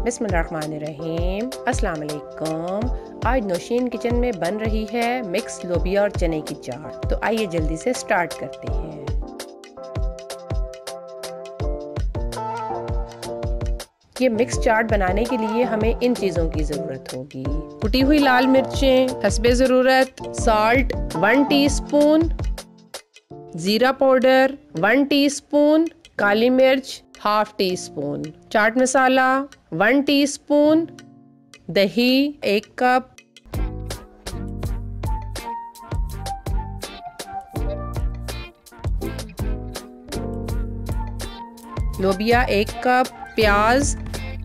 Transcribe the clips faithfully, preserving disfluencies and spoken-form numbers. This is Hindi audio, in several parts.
बिस्मिल्लाहिर्रहमानिर्रहीम, अस्सलाम वालेकुम। आज नौशीन किचन में बन रही है मिक्स लोबिया और चने की चाट। तो आइए जल्दी से स्टार्ट करते हैं। ये मिक्स चाट बनाने के लिए हमें इन चीज़ों की ज़रूरत होगी। कुटी हुई लाल मिर्चें हस्बे ज़रूरत, साल्ट वन टीस्पून, ज़ीरा पाउडर वन टीस्पून, काली मिर्च half teaspoon, chaat masala one teaspoon, दही एक कप, लोबिया एक कप, प्याज,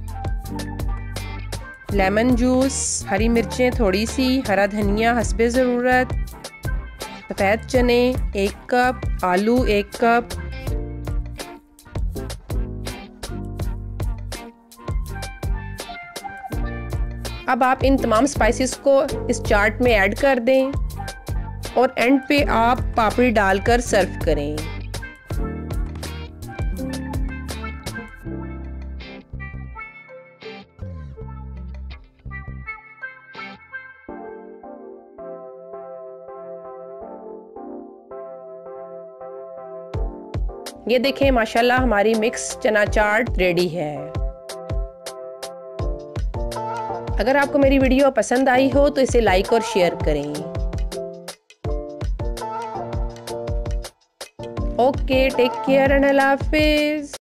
लेमन जूस, हरी मिर्चें थोड़ी सी, हरा धनिया हस्बे ज़रूरत, सफ़ेद चने एक कप, आलू एक कप, अब आप इन तमाम स्पाइसेस को इस चाट में ऐड कर दें और एंड पे आप पापड़ी डालकर सर्व करें। ये देखें माशाल्लाह हमारी मिक्स चना चाट रेडी है। अगर आपको मेरी वीडियो पसंद आई हो तो इसे लाइक और शेयर करें। ओके, टेक केयर एंड अल्लाह हाफिज।